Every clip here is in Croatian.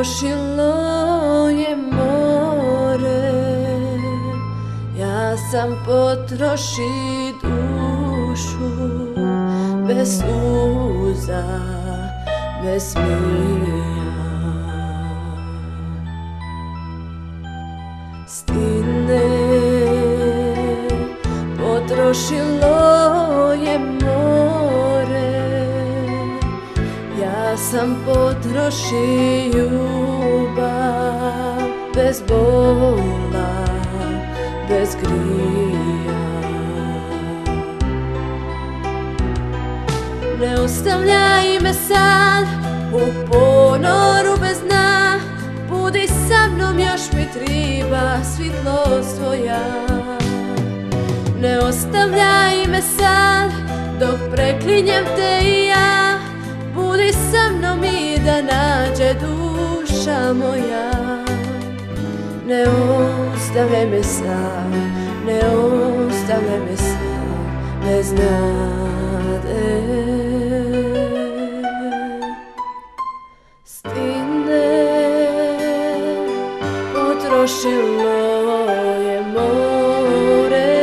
Potrošilo je more, ja sam potroši dušu, bez suza, bez smija. Stine, potrošilo je more, ja sam potroši ljubav, bez bola, bez grija. Ne ostavljaj me sad u ponoru bez dna, budi sa mnom, još mi triba svitlost tvoja. Ne ostavljaj me sad dok preklinjem te i ja, budi sa mnom i da nađe duša moja. Ne ostavljaj me sad, ne ostavljaj me sad bez nade. Stine, potrošilo je more,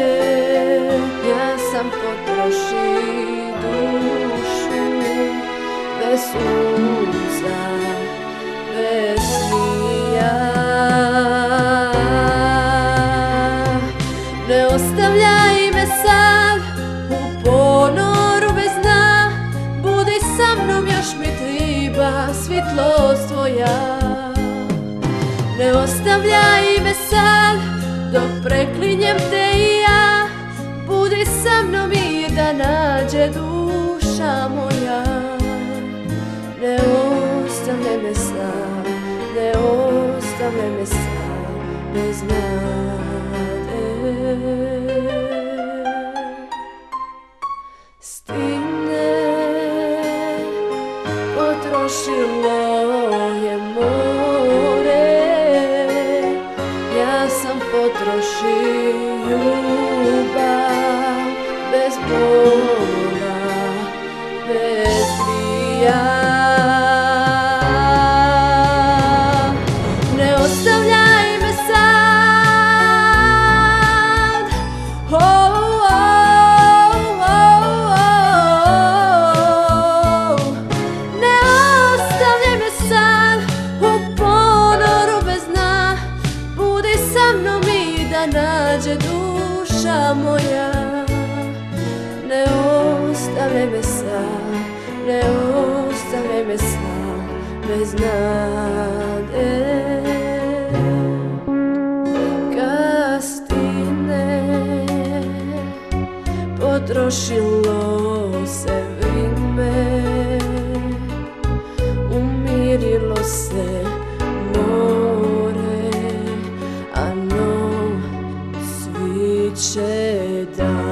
ja sam potroši dušu, bez suza, bez smija. Ne ostavljaj me sad u ponoru bez dna, budi sa mnom, još mi triba svitlost tvoja. Ne ostavljaj me sad dok preklinjem te i ja, budi sa mnom i da nađe duša moja. Ne ostavljaj me sad, ne ostavljaj me sad bez nade. Stine, potrošilo je more, ja sam potroši ljubav, bez bola, bez grija. Ne ostavljaj me sad, oh, oh, oh, oh. Ne ostavljaj me sad u ponoru bez dna, budi sa mnom i da nađe duša moja. Ne ostavljaj me sad, ne ostavljaj me sad bez nade. Kad stine, potrošilo se vrime, umirilo se more, a nov sviće dan.